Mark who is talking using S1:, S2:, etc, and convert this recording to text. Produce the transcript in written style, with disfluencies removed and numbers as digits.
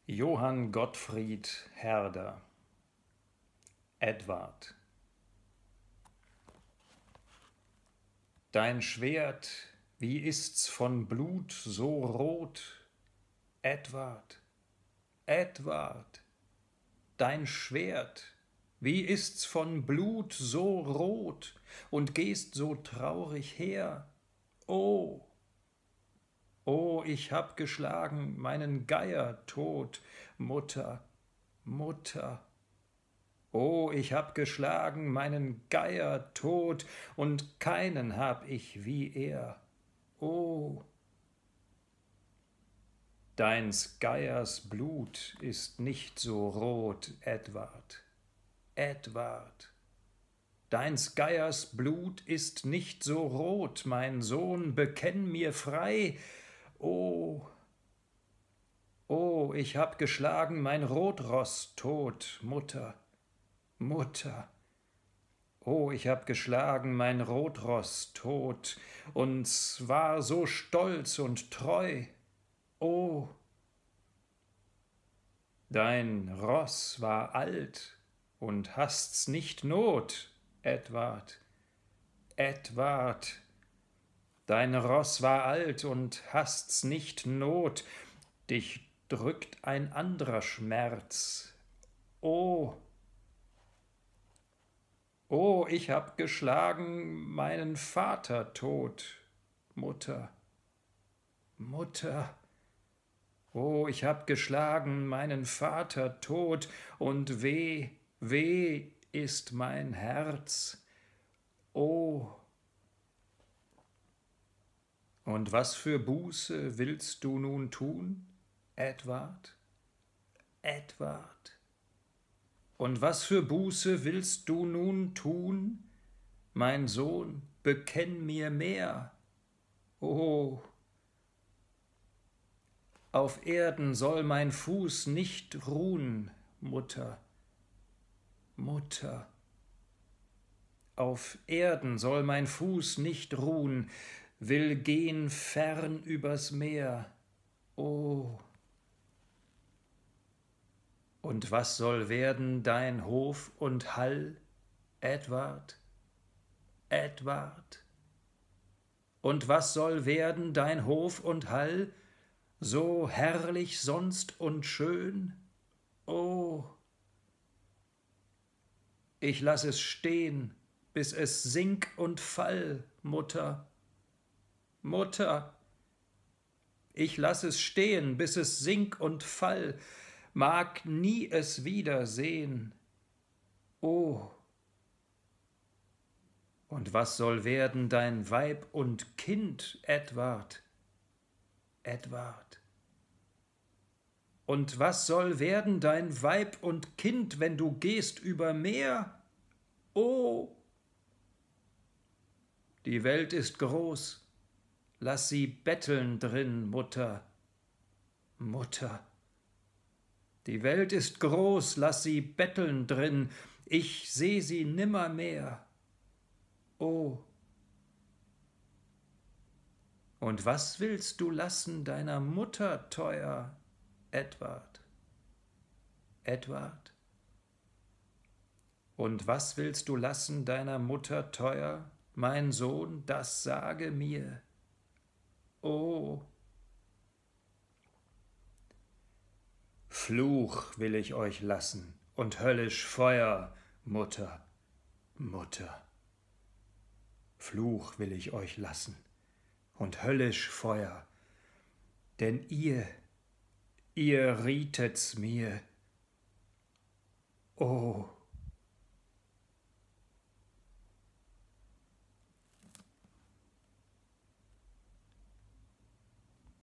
S1: Johann Gottfried Herder, Edward. Dein Schwert, wie ist's von Blut so rot? Edward, Edward, dein Schwert, wie ist's von Blut so rot und gehst so traurig her? Oh, oh, ich hab geschlagen meinen Geier tot, Mutter, Mutter. Oh, ich hab geschlagen meinen Geier tot, und keinen hab ich wie er. Oh, deins Geiers Blut ist nicht so rot, Edward, Edward. Deins Geiers Blut ist nicht so rot, mein Sohn, bekenn mir frei. Oh, oh, ich hab geschlagen mein Rotross tot, Mutter, Mutter. Oh, ich hab geschlagen mein Rotross tot und war so stolz und treu. Oh, dein Ross war alt und hast's nicht Not, Edward, Edward. Dein Ross war alt und hast's nicht Not, dich drückt ein anderer Schmerz. Oh, oh, ich hab geschlagen meinen Vater tot, Mutter, Mutter. Oh, ich hab geschlagen meinen Vater tot, und weh, weh ist mein Herz. Oh, und was für Buße willst du nun tun, Edward, Edward? Und was für Buße willst du nun tun? Mein Sohn, bekenn mir mehr. Oh, auf Erden soll mein Fuß nicht ruhen, Mutter, Mutter. Auf Erden soll mein Fuß nicht ruhen, will gehen fern übers Meer. Oh, und was soll werden dein Hof und Hall, Edward, Edward? Und was soll werden dein Hof und Hall, so herrlich sonst und schön? Oh, ich lass es stehen, bis es sink und fall, Mutter, Mutter. Ich lass es stehen, bis es sink und fall, mag nie es wieder sehen. Oh, und was soll werden dein Weib und Kind, Edward, Edward? Und was soll werden dein Weib und Kind, wenn du gehst über Meer? Oh, die Welt ist groß, lass sie betteln drin, Mutter, Mutter. Die Welt ist groß, lass sie betteln drin, ich seh sie nimmermehr. Oh, und was willst du lassen deiner Mutter teuer, Edward, Edward? Und was willst du lassen deiner Mutter teuer, mein Sohn, das sage mir. Oh, Fluch will ich euch lassen und höllisch Feuer, Mutter, Mutter. Fluch will ich euch lassen und höllisch Feuer, denn ihr rietet's mir. Oh,